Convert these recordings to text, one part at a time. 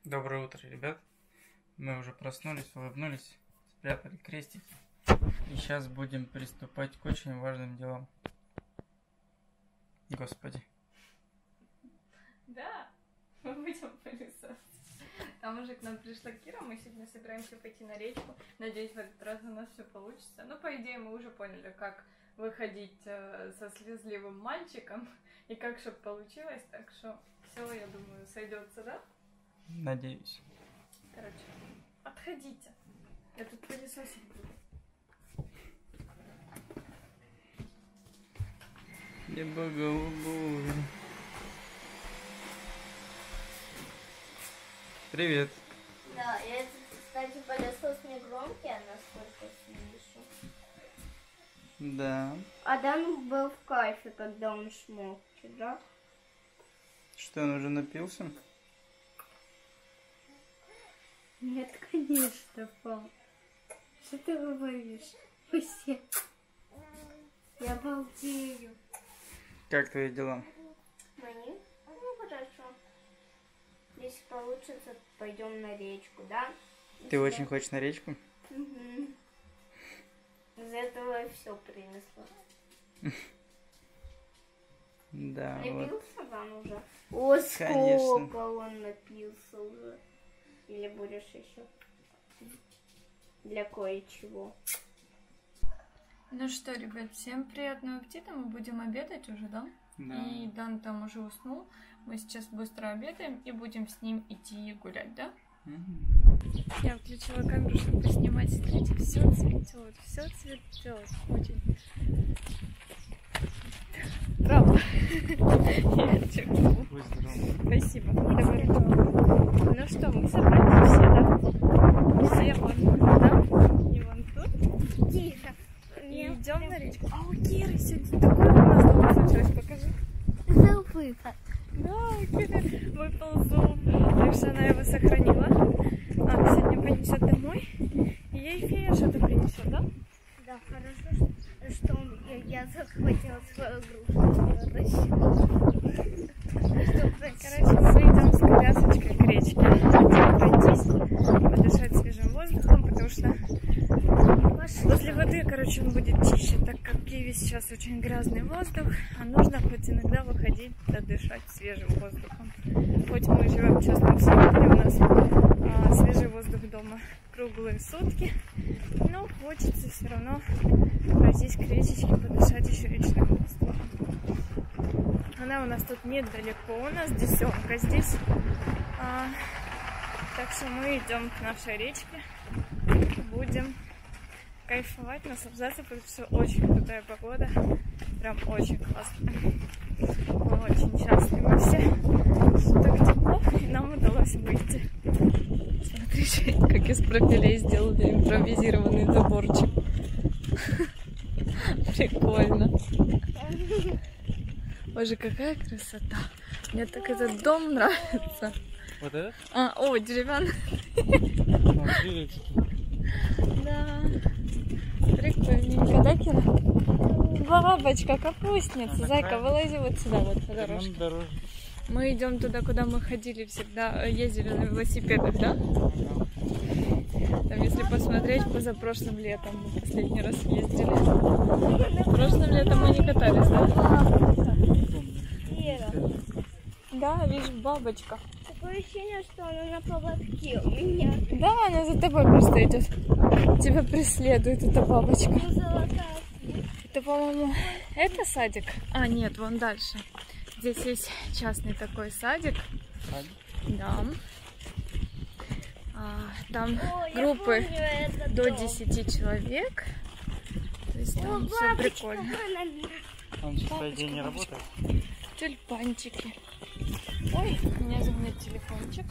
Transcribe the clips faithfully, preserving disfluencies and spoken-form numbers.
Доброе утро, ребят. Мы уже проснулись, улыбнулись, спрятали крестики. И сейчас будем приступать к очень важным делам. Господи. Да, мы будем пылесосить. Там уже к нам пришла Кира, мы сегодня собираемся пойти на речку. Надеюсь, в этот раз у нас все получится. Ну, по идее, мы уже поняли, как выходить э, со слезливым мальчиком и как, чтобы получилось. Так что все, я думаю, сойдется, да? Надеюсь. Короче, отходите. Я тут пылесосить буду. Небо голубое. Привет. Да, я, кстати, пылесос не громкий, а насколько слышу. Да. Адам был в кайфе, когда он шмок вчера. Что, он уже напился? Нет, конечно, пап. Что ты говоришь? Все. Я балдею. Как твои дела? Мои? Ну, хорошо. Если получится, пойдем на речку, да? Ты очень хочешь на речку? Угу. Из этого все принесло. Да, вот. Напился вам уже? О, сколько он напился уже. Или будешь еще? Для кое-чего. Ну что, ребят, всем приятного аппетита. Мы будем обедать уже, да? Да. И Дан там уже уснул. Мы сейчас быстро обедаем и будем с ним идти гулять, да? Mm-hmm. Я включила камеру, чтобы снимать. Смотрите, все цветет, все цветет. Очень. Браво. Будь здоров. Спасибо. Давай. Ну что, мы собрались все, да? Все вон, да? И вон тут. Тихо. И идем на речку. А у Киры сегодня такое у нас дома случилось. Покажи. Зуб выпад. Да, у Киры выпал зуб. Так что она его сохранила. А, сегодня понесет домой. И ей фея что-то принесет, да? Да, хорошо, что я захватила свою игрушку. Короче, мы идем с колясочкой к речке. Хотим пройтись, подышать свежим воздухом, потому что возле воды, короче, он будет чище, так как в Киеве сейчас очень грязный воздух, а нужно хоть иногда выходить, дышать свежим воздухом. Хоть мы живем в частном секторе, у нас а, свежий воздух дома круглые сутки, но хочется все равно пройтись к речечке, подышать еще речным воздухом. Она у нас тут недалеко, у нас десенка здесь, а, так что мы идем к нашей речке, будем кайфовать, наслаждаться, потому что очень крутая погода, прям очень классно. Мы очень счастливы все, что так тепло, и нам удалось выйти. Смотри, как из пропилей сделали импровизированный заборчик. Прикольно. Боже, какая красота. Мне так этот дом нравится. Вот это? А, о, деревянный. Да. Прикольненько, да, Кира? Бабочка, капустница. Зайка, вылази вот сюда, вот по дорожке. Мы идем туда, куда мы ходили всегда, ездили на велосипедах, да? Там, если посмотреть, позапрошлым летом мы последний раз ездили. Прошлым летом мы не катались, да? Да, видишь, бабочка. Такое ощущение, что она на поводке у меня. Да, она за тобой просто идет. Тебя преследует эта бабочка. Ну, золотая. Это, по-моему, это садик? А, нет, вон дальше. Здесь есть частный такой садик. Садик? Да. А, там О, группы помню, до дом. десяти человек. То есть там О, все бабочка, прикольно. банан. Он сейчас, по идее, не работает. Тюльпанчики. Ой, у меня звонит телефончик.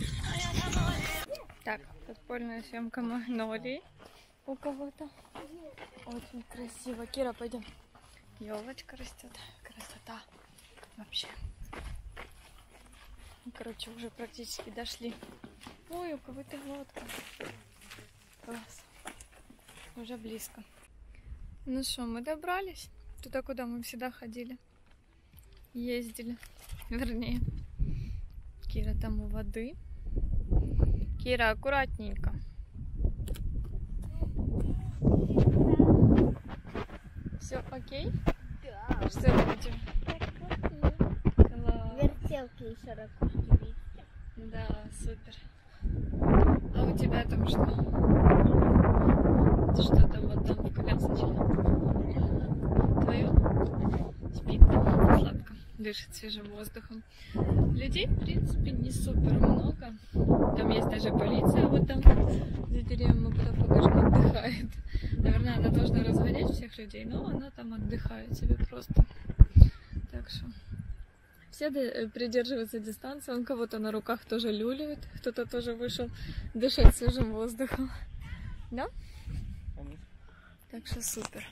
Так, подпольная съемка магнолии у кого-то. Очень красиво. Кира, пойдем. Елочка растет. Красота. Вообще. Короче, уже практически дошли. Ой, у кого-то лодка. Класс. Уже близко. Ну что, мы добрались туда, куда мы всегда ходили. Ездили. Вернее, Кира там у воды. Кира, аккуратненько. Все окей? Да. Что это у тебя? Класс. Вертелки еще ракушки, видите? Да, супер. А у тебя там что? Что там вот там в колясочке? Твое? Спит сладко, дышит свежим воздухом. Людей, в принципе, не супер много. Там есть даже полиция вот там за деревьям, мы потом покажем, отдыхает. Наверное, она должна разгонять всех людей, но она там отдыхает себе просто. Так что все придерживаются дистанции. Он кого-то на руках тоже люлит, кто-то тоже вышел дышать свежим воздухом. Да? Так что супер.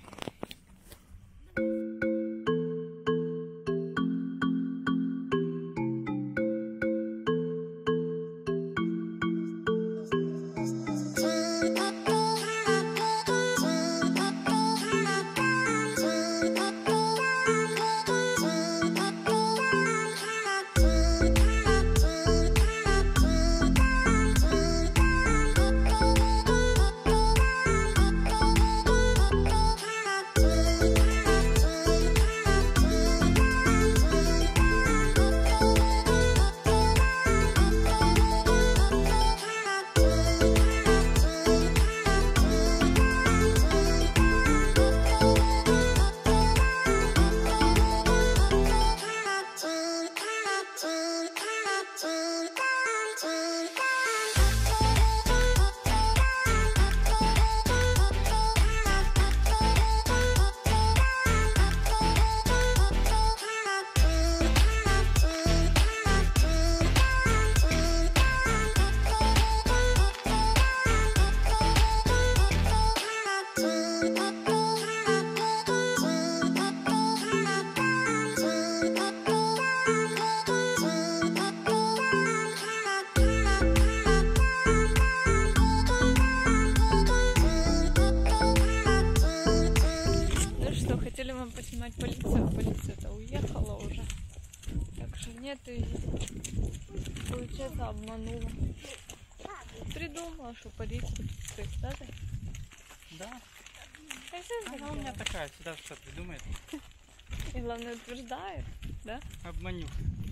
Поснимать полицию, полиция-то уехала уже, так что нет, и получается обманула. Придумала, что полиция тут, да? Да. Она у меня такая, всегда что придумает. И главное утверждает, да? Обманю.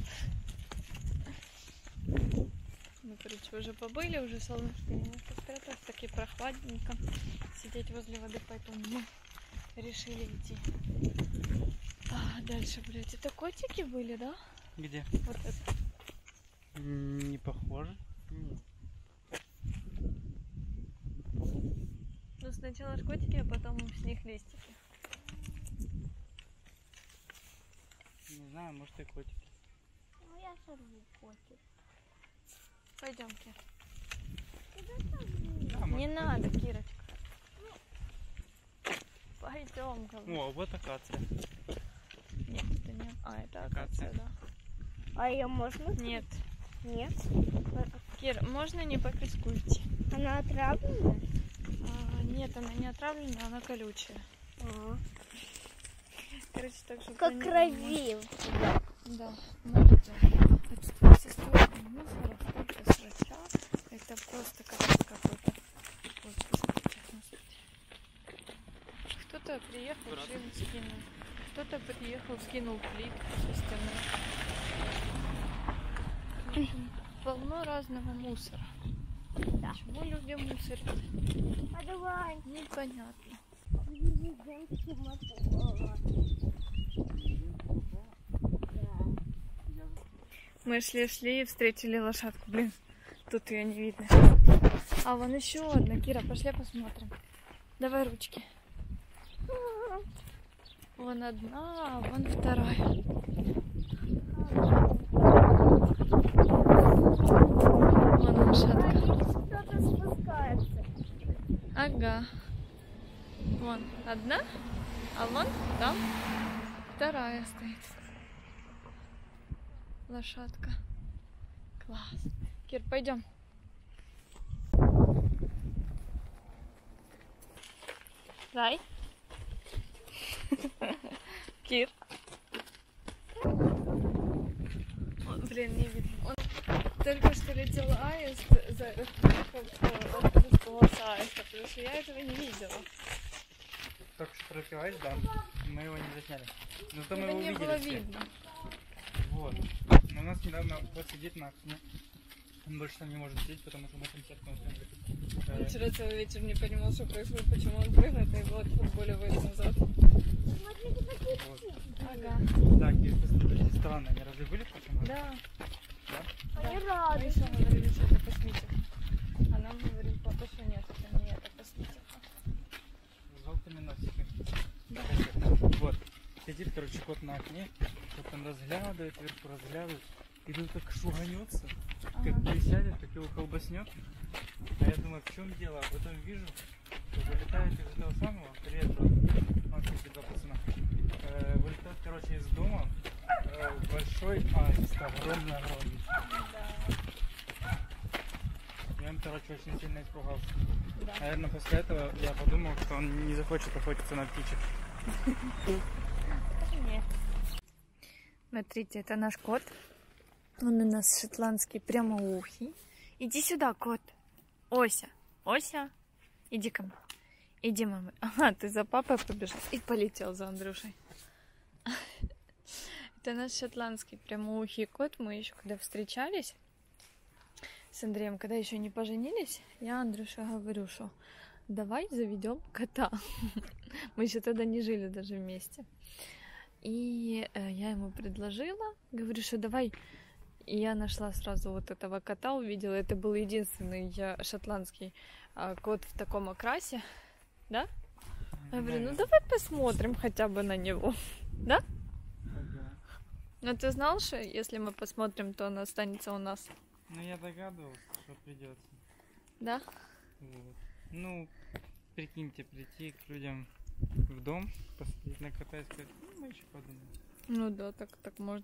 Мы, короче, уже побыли, уже солнышко немножко спряталось, таки прохладненько сидеть возле воды, поэтому мы решили идти. А, дальше, блядь, это котики были, да? Где? Вот это. Не похоже. Нет. Ну, сначала ж котики, а потом с них листики. Не знаю, может и котики. Ну я сорву котик. Пойдем, Кир. Да, Не может, надо, Кирочка. Пойдем, говорю. О, вот акация. Нет, это не... А, это акация, да. А ее можно? Нет. Нет. Кир, можно не по песку идти? Она отравленная? А, нет, она не отравленная, она колючая. А. Короче, так что... Как крови. Да, мы идем. Это со столько мусора, столько срача. Это просто капец какой-то. Вот, посмотрите, смотрите. Кто-то приехал, шину скинул. Кто-то приехал, скинул плитку со стены. В общем, полно разного мусора. Да. Почему люди мусорят? А давай. Непонятно. Мы шли-шли и встретили лошадку. Блин, тут ее не видно. А вон еще одна. Кира, пошли посмотрим. Давай ручки. Вон одна, а вон вторая. Вон лошадка. Кто-то спускается. Ага. Вон одна, а вон там вторая стоит. Лошадка. Класс. Кир, пойдем. Рай. Кир. О, блин, не видно. Он только что летел аист, за... он испугался аиста, потому что я этого не видела. Только что пролетел аист, да. Мы его не засняли. Но зато мы Его его не увидели было все. видно. Вот. Но у нас недавно вот сидит на окне. Он больше там не может сидеть, потому что мы концерт на Он окне. вчера целый вечер не понимал, что происходит, почему он прыгает, и его отфутболивает назад. Вот. Ага. Так, и это странно, они разве были почему? Да. Да? Они Мы рады. еще говорили, что это косметика. А нам говорил папа, что нет, это не это косметика. С желтыми носиками. Да. Вот. Сидит, короче, кот на окне, вот он разглядывает, вверху разглядывает, и тут как шуганется, как Ага. присядет, как его колбаснет. А я думаю, в чем дело? А потом вижу, что вылетает из этого самого, привет, бро. Он, кстати, два пацана. Э, вылетает, короче, из дома э, большой аист, огромный-огромный. Да. И он, короче, очень сильно испугался. Да. Наверное, после этого я подумал, что он не захочет охотиться на птичек. Нет. Смотрите, это наш кот. Он у нас шотландский прямоухий. Иди сюда, кот. Ося. Ося. Иди ко мне. Иди, мама. Ага, ты за папой побежал и полетел за Андрюшей. Это наш шотландский прямоухий кот. Мы еще когда встречались с Андреем, когда еще не поженились, я Андрюше говорю, что давай заведем кота. Мы еще тогда не жили даже вместе. И э, я ему предложила, говорю, что давай. И я нашла сразу вот этого кота, увидела. Это был единственный э, шотландский э, кот в таком окрасе. Да? Я говорю, ну давай посмотрим хотя бы на него. Да? Ага. Но ты знал, что если мы посмотрим, то он останется у нас? Ну, я догадывался, что придется. Да? Вот. Ну, прикиньте, прийти к людям в дом, посмотреть на кота и сказать, ну, мы еще подумаем. Ну да, так, так можно.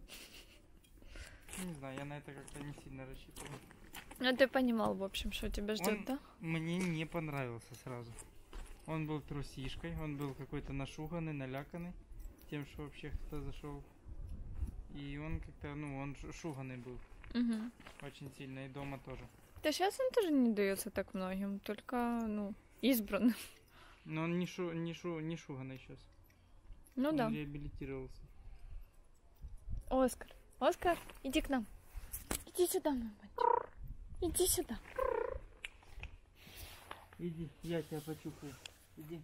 Не знаю, я на это как-то не сильно рассчитывал. Ну ты понимал, в общем, что тебя ждет, Он да? мне не понравился сразу. Он был трусишкой, он был какой-то нашуганный, наляканный тем, что вообще кто-то зашел. И он как-то, ну, он шу- шуганный был Угу. очень сильно, и дома тоже. Да сейчас он тоже не дается так многим, только, ну, избранным. Но он не, шу, не, шу, не шуганный сейчас. Ну он да. реабилитировался. Оскар, Оскар, иди к нам. Иди сюда, мой мальчик. Иди сюда. Иди, я тебя почухаю. Иди.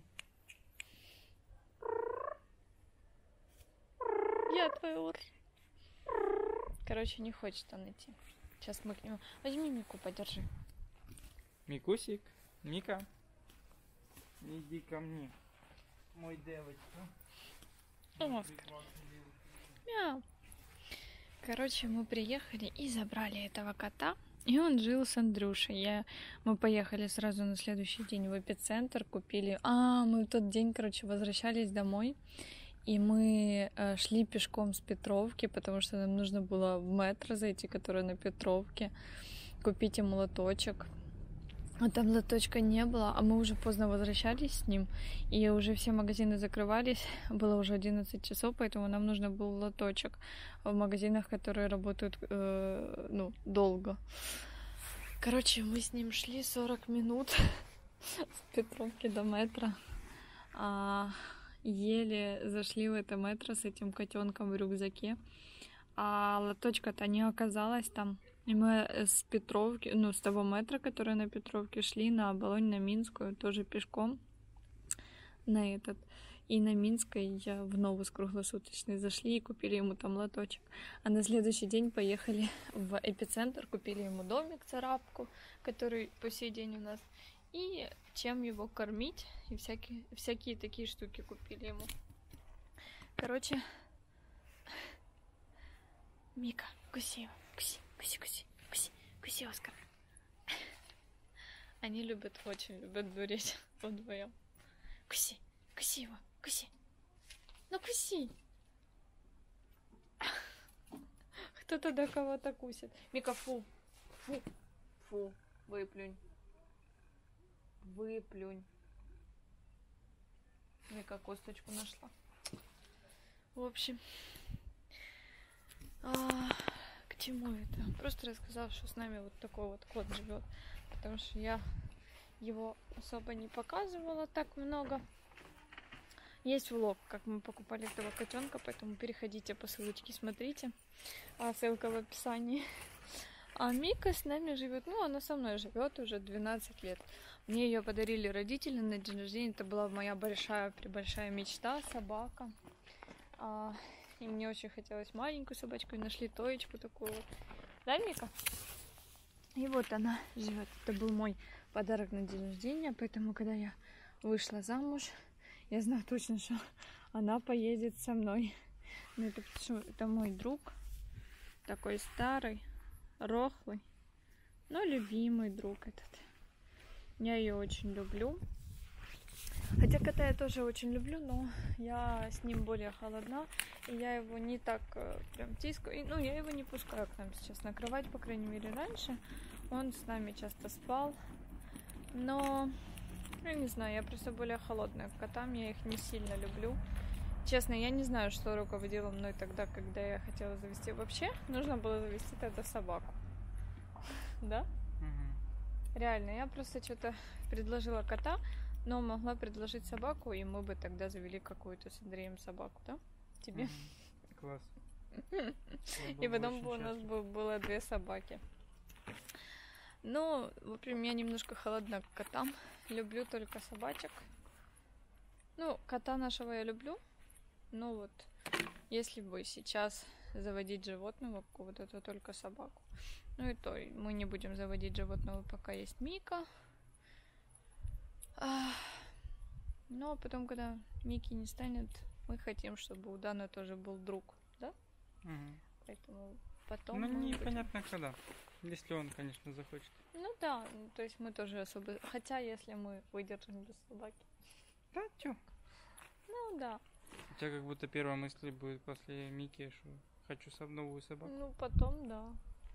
Я твой ур. Короче, не хочет он идти. Сейчас мы к нему... Возьми Мику, подержи. Микусик, Мика, иди ко мне. Мой девочка. Оскар. Мяу. Короче, мы приехали и забрали этого кота. И он жил с Андрюшей. Я... Мы поехали сразу на следующий день в эпицентр, купили... А, мы в тот день, короче, возвращались домой. И мы э, шли пешком с Петровки, потому что нам нужно было в метро зайти, который на Петровке, купить ему лоточек. А там лоточка не было, а мы уже поздно возвращались с ним, и уже все магазины закрывались, было уже одиннадцать часов, поэтому нам нужно был лоточек в магазинах, которые работают, э, ну, долго. Короче, мы с ним шли сорок минут с Петровки до метро, а, еле зашли в это метро с этим котенком в рюкзаке, а лоточка-то не оказалась там. И мы с Петровки, ну, с того метра, который на Петровке, шли на Оболонь, на Минскую, тоже пешком на этот. И на Минской я в Новус круглосуточный зашли и купили ему там лоточек. А на следующий день поехали в эпицентр, купили ему домик, царапку, который по сей день у нас. И чем его кормить, и всякие, всякие такие штуки купили ему. Короче, Мика, куси его, куси. Куси, куси, куси, куси, Оскар. Они любят, очень любят дурить вдвоем. Куси, куси его, куси. Ну куси. Кто тогда кого-то кусит? Мика, фу, фу, фу, выплюнь. Выплюнь. Мика косточку нашла. В общем... к чему это? Просто рассказал, что с нами вот такой вот кот живет, потому что я его особо не показывала так много. Есть влог, как мы покупали этого котенка, поэтому переходите по ссылочке, смотрите. А ссылка в описании. А Мика с нами живет, ну, она со мной живет уже двенадцать лет. Мне ее подарили родители на день рождения. Это была моя большая-пребольшая мечта, собака. А, и мне очень хотелось маленькую собачку, и нашли Тоечку такую вот. Да, Мика? И вот она живет. Это был мой подарок на день рождения, поэтому, когда я вышла замуж, я знаю точно, что она поедет со мной. Ну, это, это мой друг, такой старый, рохлый, но любимый друг этот. Я ее очень люблю. Хотя кота я тоже очень люблю, но я с ним более холодна, и я его не так прям тискаю. Ну, я его не пускаю к нам сейчас на кровать, по крайней мере, раньше. Он с нами часто спал, но... Я не знаю, я просто более холодная к котам, я их не сильно люблю. Честно, я не знаю, что руководило мной тогда, когда я хотела завести. Вообще, нужно было завести тогда собаку. Да? Угу. Реально, я просто что-то предложила кота, но могла предложить собаку, и мы бы тогда завели какую-то с Андреем собаку, да? Тебе? Угу. Класс. И потом бы у нас было две собаки. Ну, в общем, я немножко холодна к котам. Люблю только собачек. Ну, кота нашего я люблю. Но вот, если бы сейчас заводить животного какого-то, то только собаку. Ну и то, мы не будем заводить животного, пока есть Мика. Ну, а потом, когда Мики не станет, мы хотим, чтобы у Дана тоже был друг, да? Угу. Поэтому потом... Ну, мы непонятно будем... когда. Если он, конечно, захочет. Ну да, то есть мы тоже особо... Хотя, если мы выдержим без собаки. Да, чё? Ну да. У тебя как будто первая мысль будет после Мики, что хочу новую собаку. Ну, потом, да.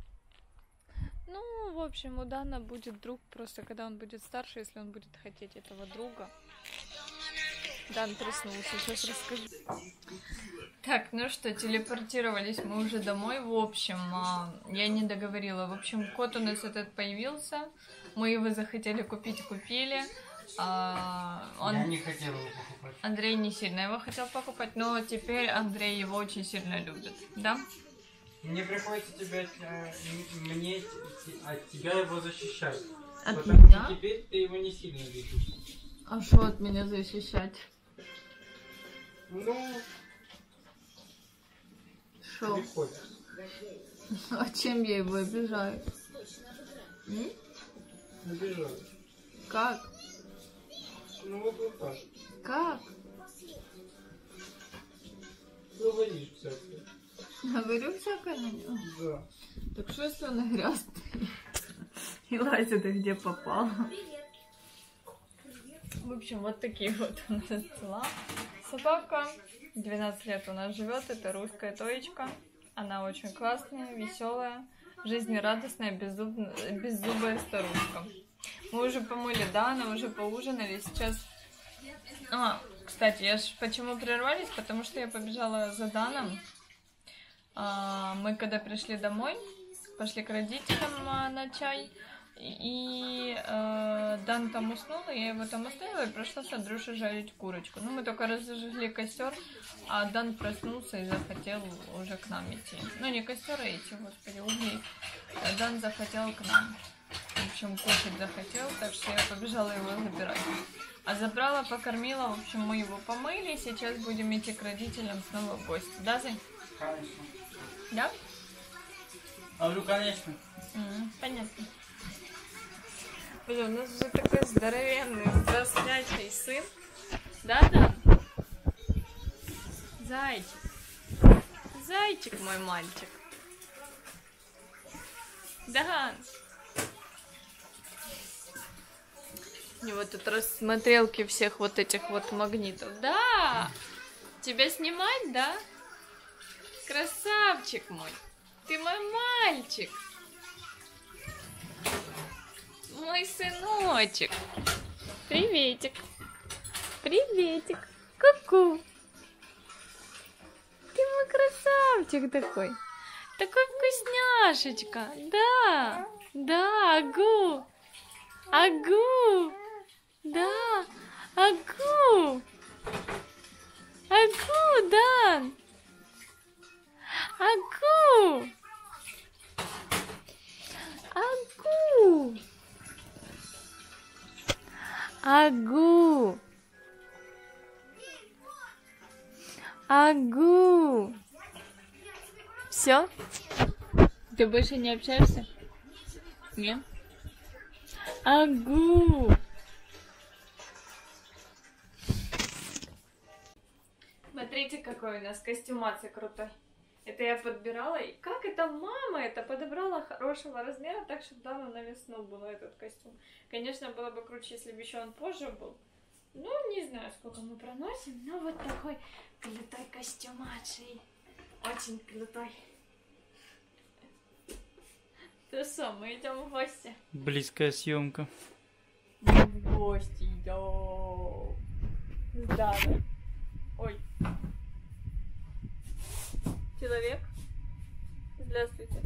Ну, в общем, у Дана будет друг, просто когда он будет старше, если он будет хотеть этого друга. Дан проснулся, сейчас расскажу. Так, ну что, телепортировались мы уже домой. В общем, я не договорила. В общем, кот у нас этот появился. Мы его захотели купить, купили. А, он... Я не хотела его покупать. Андрей не сильно его хотел покупать, но теперь Андрей его очень сильно любит, да? Мне приходится тебя, мне от тебя его защищать. От потому меня? что теперь ты его не сильно любишь. А что от меня защищать? Ну... Шо? А чем я его обижаю? М? Обижаю. Как? Ну вот, вот так. Как? Говоришь всякое. Говорю всякое на него? Да. Так что если он грязный? И лазит, и где попал? В общем, вот такие вот у нас дела. Собака двенадцать лет у нас живет, это русская Тоечка. Она очень классная, веселая, жизнерадостная, беззубная, беззубая старушка. Мы уже помыли Дана, уже поужинали. Сейчас... А, кстати, я ж почему прервались? Потому что я побежала за Даном. А, мы когда пришли домой, пошли к родителям на чай. И э, Дан там уснул, и я его там оставила и прошла с Андрюшей жарить курочку. Ну, мы только разожгли костер, а Дан проснулся и захотел уже к нам идти. Ну, не костер, а эти, господи, угли. А Дан захотел к нам. В общем, кушать захотел, так что я побежала его забирать. А забрала, покормила, в общем, мы его помыли. Сейчас будем идти к родителям снова в гости. Да, Зай? Конечно. Да? А ну, конечно. Mm, понятно. Блин, у нас уже такой здоровенный, взрослячий сын. Да-да? Зайчик. Зайчик мой мальчик. Да. У него тут рассмотрелки всех вот этих вот магнитов. Да! Тебя снимать, да? Красавчик мой. Ты мой мальчик. Мой сыночек. Приветик. Приветик. Ку-ку. Ты мой красавчик такой. Такой вкусняшечка. Да, да, агу. Агу. Да, агу. Агу, Дан. Агу. Агу. Агу. Агу. Все? Ты больше не общаешься? Нет? Агу. Смотрите, какой у нас костюмация крутой. Это я подбирала. И как это мама это подобрала хорошего размера, так, чтобы Дану на весну был этот костюм. Конечно, было бы круче, если бы еще он позже был. Ну, не знаю, сколько мы проносим, но вот такой крутой костюмачий. Очень крутой. Ну что, мы идем в гости? Близкая съемка. Мы в гости идем. С Даной. Ой. Человек. Здравствуйте.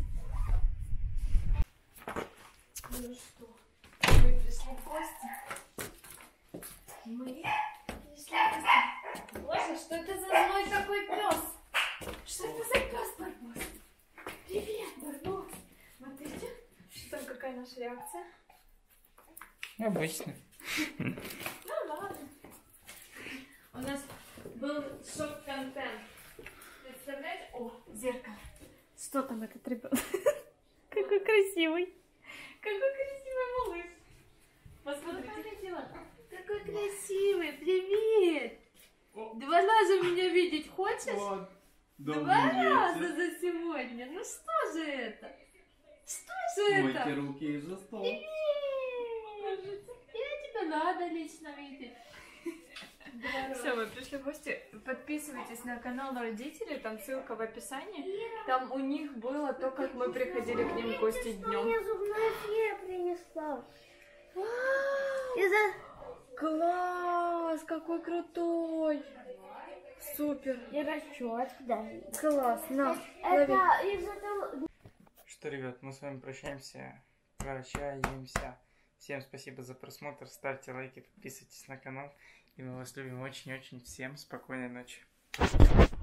Ну что, мы пришли в гости. Мы пришли в гости. Боже, что это за злой такой пес? Что это за пес, Барбос? Привет, Барбос. Смотрите, что там, какая наша реакция? Обычно. Ну ладно. У нас был шок-контент. Представляете? О, зеркало. Что там этот ребенок? Какой красивый. Какой красивый малыш. Посмотрите. Какой красивый. Привет. Два раза меня видеть хочешь? Вот. Два раза за сегодня. Ну что же это? Что же Мойте это? руки и за стол. Привет. Я тебя рада лично видеть. Все, мы пришли в гости. Подписывайтесь на канал родителей, там ссылка в описании. Там у них было то, как мы приходили к ним в гости днем. Мне зубная фея принесла. Из-за... Класс, какой крутой! Супер! И расчет, да. Класс, на, Это лови. из-за того... Что, ребят, мы с вами прощаемся, прощаемся. Всем спасибо за просмотр, ставьте лайки, подписывайтесь на канал. И мы вас любим очень-очень. Всем спокойной ночи.